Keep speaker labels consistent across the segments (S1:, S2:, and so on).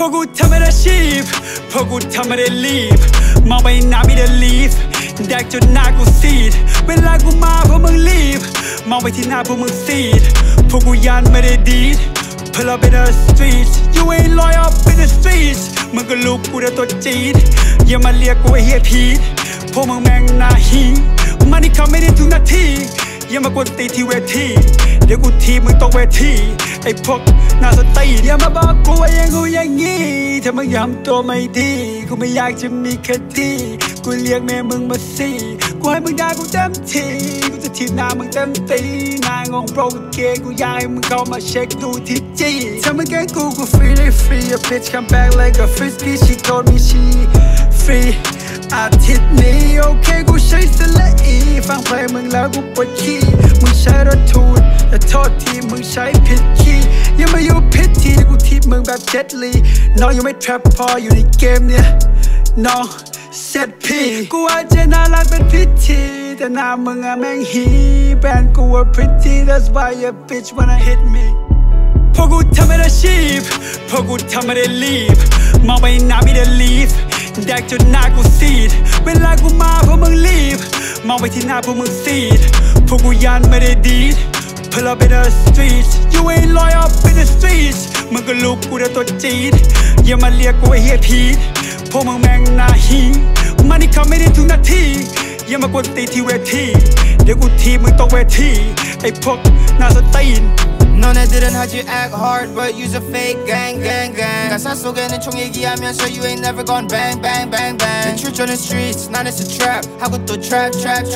S1: วกกูทำไม่ได้ชีพพวกกูทำไม่ได้รีบมองไปหน้าไม่ได้ลีฟแดกจนหน้ากูซีดเวลากูมาพวกมึงรีบมองไปที่หน้าพวกมึงซีดพวกกูยันไม่ได้ดีด Pull up in the streets You ain't loyal up in the streets มึงก็รู้กูได้ตัวจีดอย่ามาเรียกกูไอ้เฮียพีทพวกมึงแม่งน่าฮีมันนี่เขาไม่ได้ทุกนาทีอย่ามากวนตีที่เวทีเดี๋ยวกูทีมึงตกเวทีไอ้พวกน่าสตีอย่ามาบอกกูว่าอย่างกูอย่างงี้ถ้ามึงย้ำตัวไม่ดีกูไม่อยากจะมีคดีกูเรียกแม่มึงมาสิกูให้มึงได้กูเต็มทีกูจะทีหน้ามึงเต็มตีนายงงโปรกูเกย์กูอยากให้มึงเข้ามาเช็คดูที่จีถ้ามึงแกล้งกูฟรีได้ฟรี A bitch come back like a frisbee she told me she free อาทิตย์นี้โอเคกูใช้สละอีฟังเพลงมึงแล้วกูปวดขี้มึงใช้รถทูนแต่โทษทีมึงใช้ผิดคีย์ยังไม่อยู่ผิดทีที่กูทีมึงแบบเจ็ตลีน้องยังไม่แทรปพออยู่ในเกมเนี่ยน้องเซ็ตพี่กูอาจจะน่ารักเป็นพิธีแต่หน้ามึงอะแม่งฮีแบรนด์กูว่า pretty that's why your bitch wanna hit me พวกกูทำไม่ได้ชีพพวกกูทำไม่ได้รีบมองไปหน้าไม่ได้ลีฟแดกจนหน้ากูซีดเวลากูมาพวกมึงรีบมองไปที่หน้าพวกมึงซีดพวกกูยันไม่ได้ดีด Pull up in the streets You ain't loyal up in the streets มึงก็รู้กูได้ตัวจีดอย่ามาเรียกกูไอ้เฮียพีทพวกมึงแม่งน่าฮีมันนี่เขาไม่ได้ทุกนาทีอย่ามากวนตีที่เวทีเดี๋ยวกูทีมึงตกเวทีไอ้พวกน่าสตีน
S2: 너네 들은 하지 act hard but use a fake gang 가사 속에는 총 얘기하면서 you ain't never gone bang bang bang bang 내 출전은 streets 난 it's a trap 하고 또 trap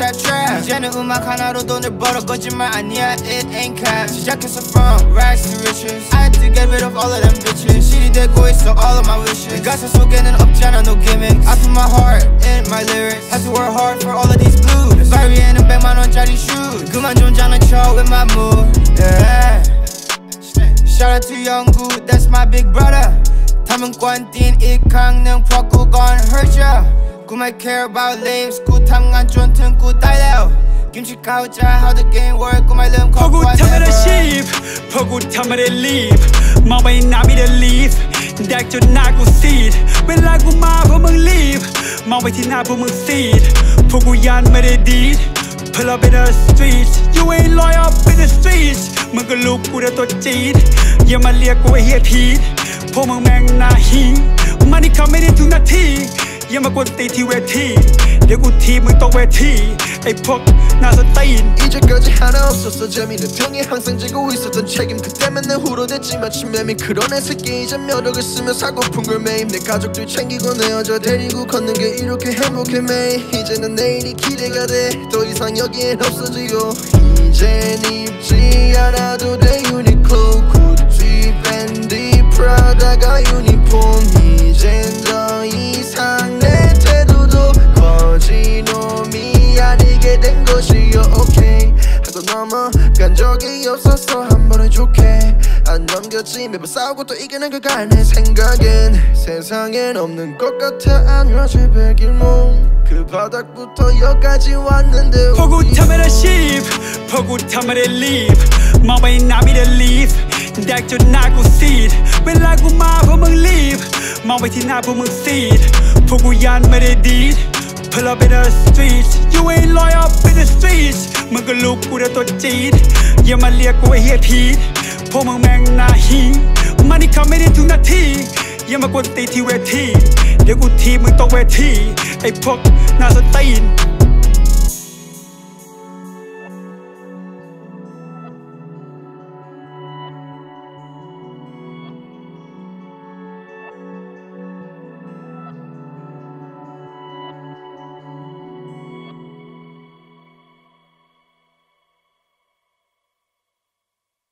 S2: 이제는 음악 하나로 돈을 벌어 거짓말 아니야 it ain't cap 시작해서 from rags to riches I had to get rid of all of them bitches 실이 되고 있어 all of my wishes 내 가사 속에는 없잖아 no gimmicks I put my heart in my lyrics had to work hard for all of these blues 발 위에는 100만원짜리 shoes 그만 좀 장난쳐 with my mood yeah Shout out to Younggu, that's my big brother ถ้ามึงกวนตีนอีกครั้งหนึ่งพวกกู gon' hurt ya กูไม่ care about lives กูทำงานจนถึงกูตายแล้วกินชิเข้าใจ how the game work กูไม่ลืมของกู
S1: พวกกูทำไม่ได้ชีพพวกกูทำไม่ได้รีบมองไปหน้าไม่ได้ลีฟแดกจนหน้ากูซีดเวลากูมาพวกมึงรีบมองไปที่หน้าพวกมึงซีดพวกกูยันไม่ได้ดีดPull up in the streets You ain't loyal up in the streets มึงก็รู้กูได้ตัวจีดอย่ามาเรียกกูไอ้เฮียพีทพวกมึงแม่งน่าฮีมันนี่เขาไม่ได้ทุกนาทีอย่ามากวนตีที่เวทีเดี๋ยวกูทีมึงตกเวทีไอ้พวกน่าสตีน
S3: 이제까지 하나 없었어 재미는 병에 항상 지고 있었던 책임 그때만 내 후로됐지만 침매미 그런 애 새끼 이제 몇 억을 쓰며 사고픈 걸 매임 내 가족들 챙기고 내 여자 데리고 걷는 게 이렇게 행복해 매일 이제는 내일이 기대가 돼더 이상 여기엔 없어지고 이젠 입지 않아도 돼 유니클로 구찌 밴디 프라다가 유니폼 이젠 더 이상 내 태도도 거지놈이 아니게 된 것이요 okay 하고 넘어간 적이 없었어 한 번은 좋게 안 넘겼지 매번 싸우고 또 이기는 그가 내 생각엔 세상엔 없는 것 같아 안녕하지 백일몽 그 바닥부터 여기까지 왔는데
S1: พวกกูทำไม่ได้ชีพพวกกูทำไม่ได้รีบมองไปหน้าไม่ได้ลีฟแดกจนหน้ากูซีดเวลากูมาพวกมึงรีบมองไปที่หน้าพวกมึงซีดพวกกูยันไม่ได้ดีดPull up in the streets You ain't loyal up in the streets มึงก็รู้กูได้ตัวจีดอย่ามาเรียกกูไอ้เฮียพีทพวกมึงแม่งน่าฮีมันนี่เขาไม่ได้ทุกนาทีอย่ามากวนตีที่เวทีเดี๋ยวกูทีมึงตกเวทีไอ้พวกน่าสตีน